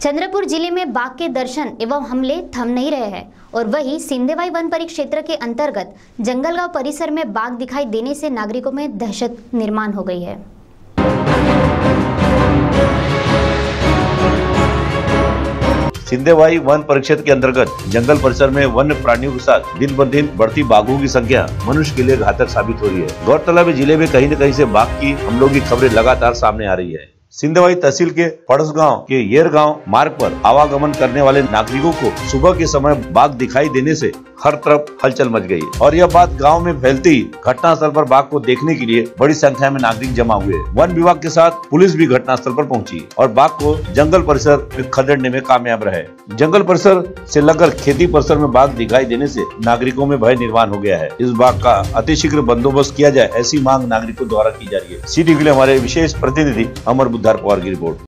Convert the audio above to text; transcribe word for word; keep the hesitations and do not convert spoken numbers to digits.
चंद्रपुर जिले में बाघ के दर्शन एवं हमले थम नहीं रहे हैं और वहीं सिंदेवाई वन परिक्षेत्र के अंतर्गत जंगलगांव परिसर में बाघ दिखाई देने से नागरिकों में दहशत निर्माण हो गई है। सिंदेवाई वन परिक्षेत्र के अंतर्गत जंगल परिसर में वन्य प्राणियों के साथ दिन ब दिन बढ़ती बाघों की संख्या मनुष्य के लिए घातक साबित हो रही है। गौरतलब है, जिले में कहीं न कहीं से बाघ की हमलों की खबरें लगातार सामने आ रही है। सिंदेवाई तहसील के पड़स गांव के येर गांव मार्ग पर आवागमन करने वाले नागरिकों को सुबह के समय बाघ दिखाई देने से हर तरफ हलचल मच गई और यह बात गांव में फैलते ही घटनास्थल पर बाघ को देखने के लिए बड़ी संख्या में नागरिक जमा हुए। वन विभाग के साथ पुलिस भी घटनास्थल पर पहुंची और बाघ को जंगल परिसर में खदेड़ने में कामयाब रहे। जंगल परिसर से लगकर खेती परिसर में बाघ दिखाई देने से नागरिकों में भय निर्माण हो गया है। इस बाघ का अतिशीघ्र बंदोबस्त किया जाए, ऐसी मांग नागरिकों द्वारा की जा रही है। सी टीवी के लिए हमारे विशेष प्रतिनिधि अमर बुद्धार पवार की रिपोर्ट।